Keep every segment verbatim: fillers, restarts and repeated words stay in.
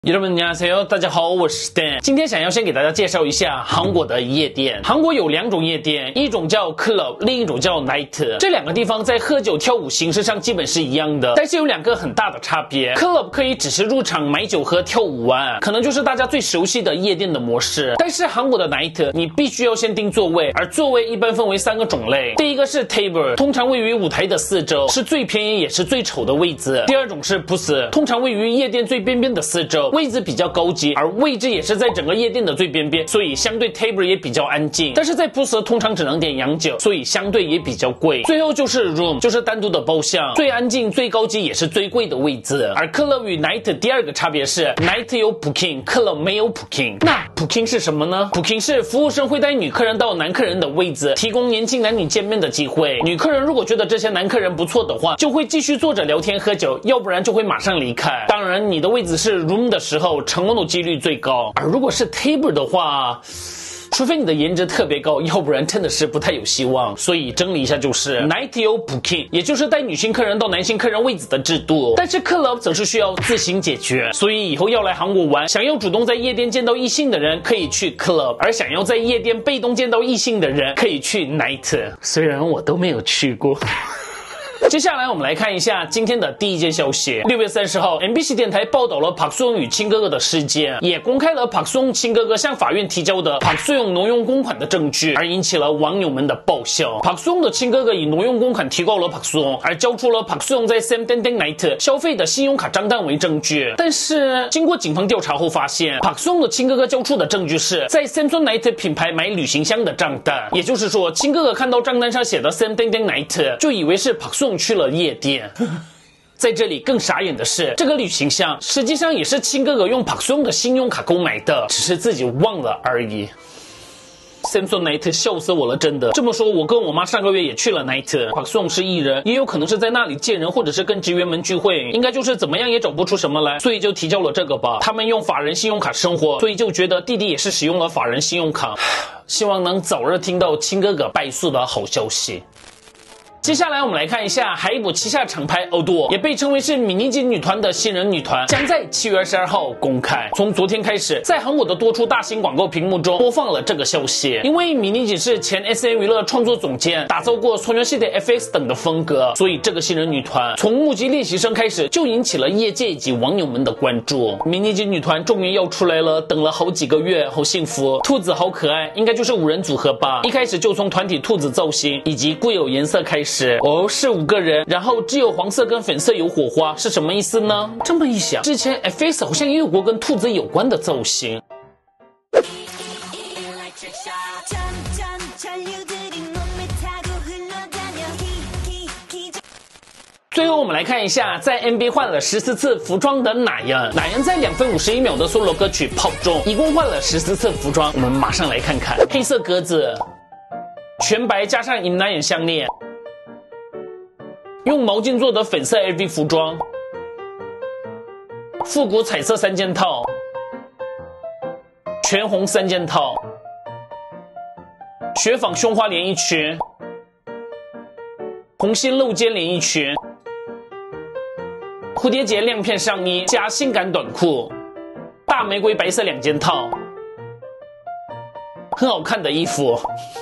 여러분 안녕하세요，大家好，我是 Dan。今天想要先给大家介绍一下韩国的夜店。韩国有两种夜店，一种叫 club， 另一种叫 night。这两个地方在喝酒跳舞形式上基本是一样的，但是有两个很大的差别。club 可以只是入场买酒喝跳舞玩，可能就是大家最熟悉的夜店的模式。但是韩国的 night， 你必须要先订座位，而座位一般分为三个种类。第一个是 table， 通常位于舞台的四周，是最便宜也是最丑的位置。第二种是 booth， 通常位于夜店最边边的四周。位置比较高级，而位置也是在整个夜店的最边边，所以相对 table 也比较安静。但是在 booth 通常只能点洋酒，所以相对也比较贵。最后就是 room， 就是单独的包厢，最安静、最高级也是最贵的位置。而 club 与 night 第二个差别是 night 有 booking，club 没有 booking。那 booking 是什么呢？ booking 是服务生会带女客人到男客人的位置，提供年轻男女见面的机会。女客人如果觉得这些男客人不错的话，就会继续坐着聊天喝酒，要不然就会马上离开。当然，你的位置是 room 的时候，成功的几率最高。而如果是 table 的话，除非你的颜值特别高，要不然真的是不太有希望。所以整理一下就是 night 有 booking， 也就是带女性客人到男性客人位置的制度，但是 club 则是需要自行解决。所以以后要来韩国玩，想要主动在夜店见到异性的人可以去 club， 而想要在夜店被动见到异性的人可以去 night。 虽然我都没有去过。接下来我们来看一下今天的第一件消息。六月三十号 ，M B C 电台报道了朴素勇与亲哥哥的事件，也公开了朴素勇亲哥哥向法院提交的朴素勇挪用公款的证据，而引起了网友们的爆笑。朴素勇的亲哥哥以挪用公款提告了朴素勇，而交出了朴素勇在 Samsung Night 消费的信用卡账单为证据。但是经过警方调查后发现，朴素勇的亲哥哥交出的证据是在 Samsung Night 品牌买旅行箱的账单，也就是说，亲哥哥看到账单上写的 Samsung Night 就以为是朴素勇去了夜店。在这里更傻眼的是，这个旅行箱实际上也是亲哥哥用朴素勇的信用卡购买的，只是自己忘了而已。Samsung Night 笑死我了，真的。这么说，我跟我妈上个月也去了 Night。朴素勇是艺人，也有可能是在那里见人，或者是跟职员们聚会，应该就是怎么样也找不出什么来，所以就提交了这个吧。他们用法人信用卡生活，所以就觉得弟弟也是使用了法人信用卡。希望能早日听到亲哥哥败诉的好消息。接下来我们来看一下海补旗下厂牌 Odo， 也被称为是米妮基女团的新人女团，将在七月二十二号公开。从昨天开始，在韩国的多处大型广告屏幕中播放了这个消息。因为米妮基是前 S M 娱乐创作总监，打造过소녀시대 F X 等的风格，所以这个新人女团从募集练习生开始就引起了业界以及网友们的关注。米妮基女团终于要出来了，等了好几个月，好幸福。兔子好可爱，应该就是五人组合吧。一开始就从团体兔子造型以及固有颜色开始。哦，是五个人，然后只有黄色跟粉色有火花，是什么意思呢？这么一想，之前 F X 好像也有过跟兔子有关的造型。最后我们来看一下，在 N B A 换了十四次服装的哪样？哪样在两分五十一秒的 solo 歌曲 Pop 中，一共换了十四次服装。我们马上来看看，黑色格子。全白加上银蓝眼项链，用毛巾做的粉色 L V 服装，复古彩色三件套，全红三件套，雪纺胸花连衣裙，红心露肩连衣裙，蝴蝶结亮片上衣加性感短裤，大玫瑰白色两件套，很好看的衣服。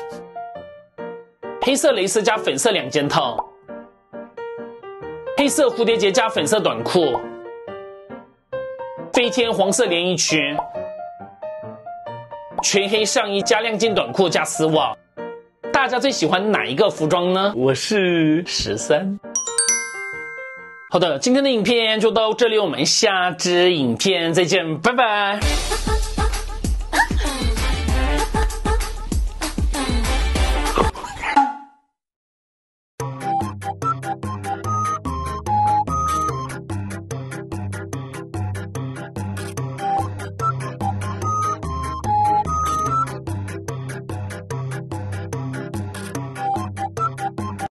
黑色蕾丝加粉色两件套，黑色蝴蝶结加粉色短裤，飞天黄色连衣裙，全黑上衣加亮肩短裤加丝袜。大家最喜欢哪一个服装呢？我是十三。好的，今天的影片就到这里，我们下支影片再见，拜拜。